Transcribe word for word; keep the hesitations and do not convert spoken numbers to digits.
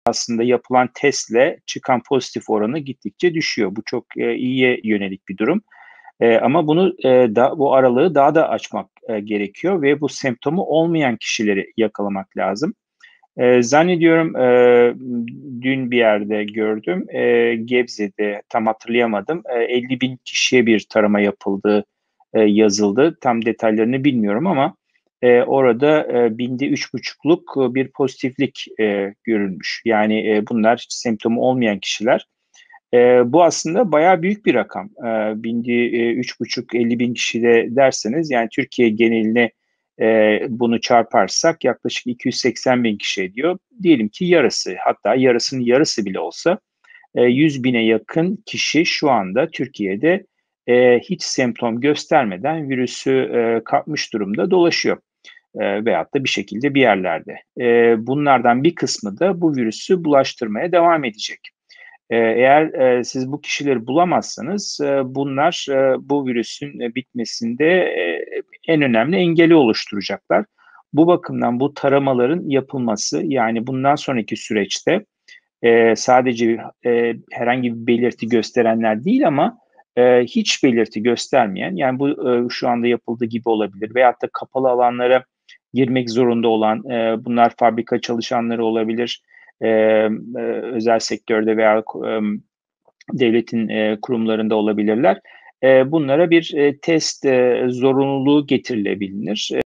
aslında yapılan testle çıkan pozitif oranı gittikçe düşüyor. Bu çok, eee, iyiye yönelik bir durum. Eee, ama bunu, eee, da bu aralığı daha da açmak, eee, gerekiyor ve bu semptomu olmayan kişileri yakalamak lazım. Eee, zannediyorum, eee, dün bir yerde gördüm, eee, Gebze'de, tam hatırlayamadım, eee, elli bin kişiye bir tarama yapıldığı, eee, yazıldı. Tam detaylarını bilmiyorum ama, eee, orada, eee, binde üç buçukluk bir pozitiflik, eee, görülmüş. Yani, eee, bunlar hiç semptomu olmayan kişiler. Eee, bu aslında bayağı büyük bir rakam. Eee, binde, eee, üç buçuk elli bin kişide derseniz, yani Türkiye geneline, eee, bunu çarparsak yaklaşık iki yüz seksen bin kişi ediyor. Diyelim ki yarısı, hatta yarısının yarısı bile olsa, eee, yüz bine yakın kişi şu anda Türkiye'de, eee, hiç semptom göstermeden virüsü, eee, kapmış durumda dolaşıyor, eee, veyahut da bir şekilde bir yerlerde. Eee, bunlardan bir kısmı da bu virüsü bulaştırmaya devam edecek. Eee, eğer, eee, siz bu kişileri bulamazsanız, eee, bunlar, eee, bu virüsün, eee, bitmesinde, eee, en önemli engeli oluşturacaklar. Bu bakımdan bu taramaların yapılması, yani bundan sonraki süreçte, eee, sadece, eee, herhangi bir belirti gösterenler değil ama, eee, hiç belirti göstermeyen, yani bu, eee, şu anda yapıldığı gibi olabilir veyahut da kapalı alanlara girmek zorunda olan, eee, bunlar fabrika çalışanları olabilir, emm, eee, özel sektörde veya ku emm, devletin, eee, kurumlarında olabilirler. Eee, bunlara bir, eee, test, eee, zorunluluğu getirilebilir. Eee